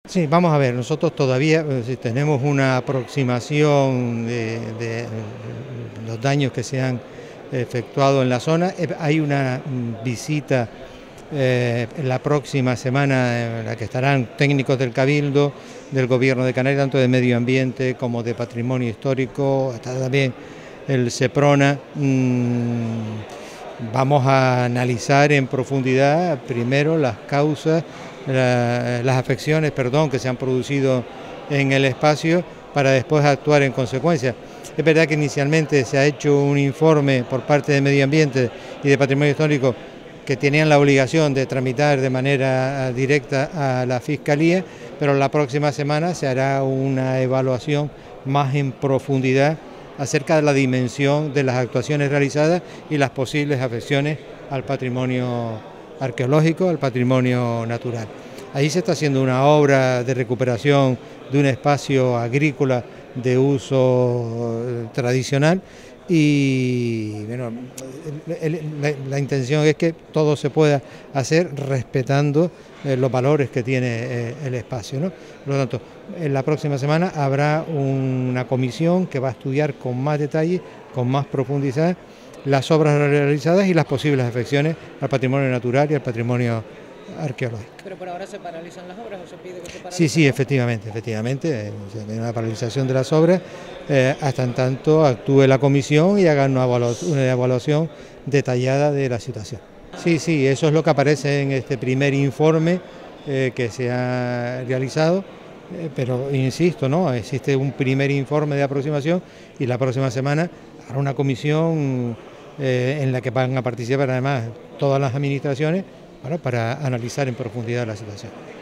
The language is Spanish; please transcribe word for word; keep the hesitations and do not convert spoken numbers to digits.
Sí, vamos a ver, nosotros todavía eh, tenemos una aproximación de, de, los daños que se han efectuado en la zona. Eh, Hay una mm, visita eh, en la próxima semana en la que estarán técnicos del Cabildo, del Gobierno de Canarias, tanto de Medio Ambiente como de Patrimonio Histórico, está también el SEPRONA. Mm, vamos a analizar en profundidad primero las causas, la, las afecciones, perdón, que se han producido en el espacio para después actuar en consecuencia. Es verdad que inicialmente se ha hecho un informe por parte de Medio Ambiente y de Patrimonio Histórico que tenían la obligación de tramitar de manera directa a la Fiscalía, pero la próxima semana se hará una evaluación más en profundidad acerca de la dimensión de las actuaciones realizadas y las posibles afecciones al patrimonio arqueológico, al patrimonio natural. Ahí se está haciendo una obra de recuperación de un espacio agrícola de uso tradicional y bueno, la, la intención es que todo se pueda hacer respetando eh, los valores que tiene eh, el espacio, ¿no? Por lo tanto, en la próxima semana habrá una comisión que va a estudiar con más detalle, con más profundidad, las obras realizadas y las posibles afecciones al patrimonio natural y al patrimonio arqueológico. ¿Pero por ahora se paralizan las obras o se pide que se paralicen? Sí, sí, efectivamente, efectivamente, eh, hay una paralización de las obras eh, hasta en tanto actúe la comisión y haga una evaluación, una evaluación detallada de la situación. Sí, sí, eso es lo que aparece en este primer informe eh, que se ha realizado, eh, pero insisto, ¿no? Existe un primer informe de aproximación y la próxima semana habrá una comisión eh, en la que van a participar además todas las administraciones, bueno, para analizar en profundidad la situación.